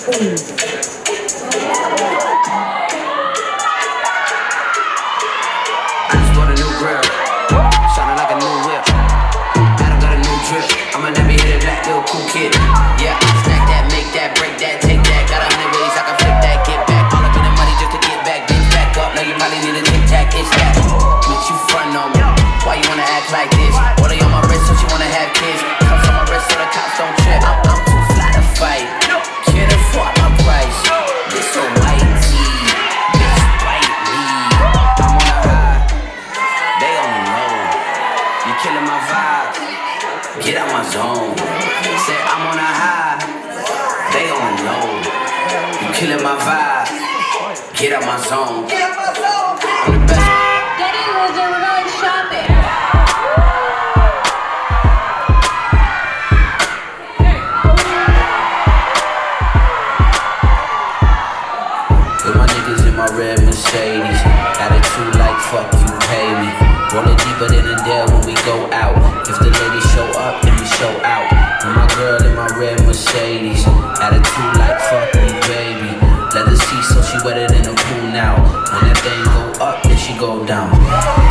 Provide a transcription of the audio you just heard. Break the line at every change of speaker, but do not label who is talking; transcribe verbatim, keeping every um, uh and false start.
just bought a new grill, sounding like a new whip. Adam got a new drip, I'ma never hit it back, little cool kid. Yeah, stack that, make that, break that, take that. Got a hundred ways I can flip that, get back. All up in the money just to get back, bitch back up. Now you probably need a tic tac, it's that. Bitch, you front on me, why you wanna act like this? What are you on my wrist so she wanna have kids? Cuffs on my wrist so the cops don't trip. I'm, I'm too fly to fight, can't afford my price. This so white tee, bitch bite me. I'm on a high, they only know you killing my vibe. Get out my zone. Say I'm on a high, they only know you killing my vibe. Get out my zone. I'm the best.
Daddy was a run shopping.
With my niggas in my red Mercedes, attitude like fuck you pay me. Rollin' deeper than a dare when we go out. If the ladies show up, then we show out. With my girl in my red Mercedes, attitude like fuck me baby. Leather seats so she wetter than a pool now. When that thing go up, then she go down.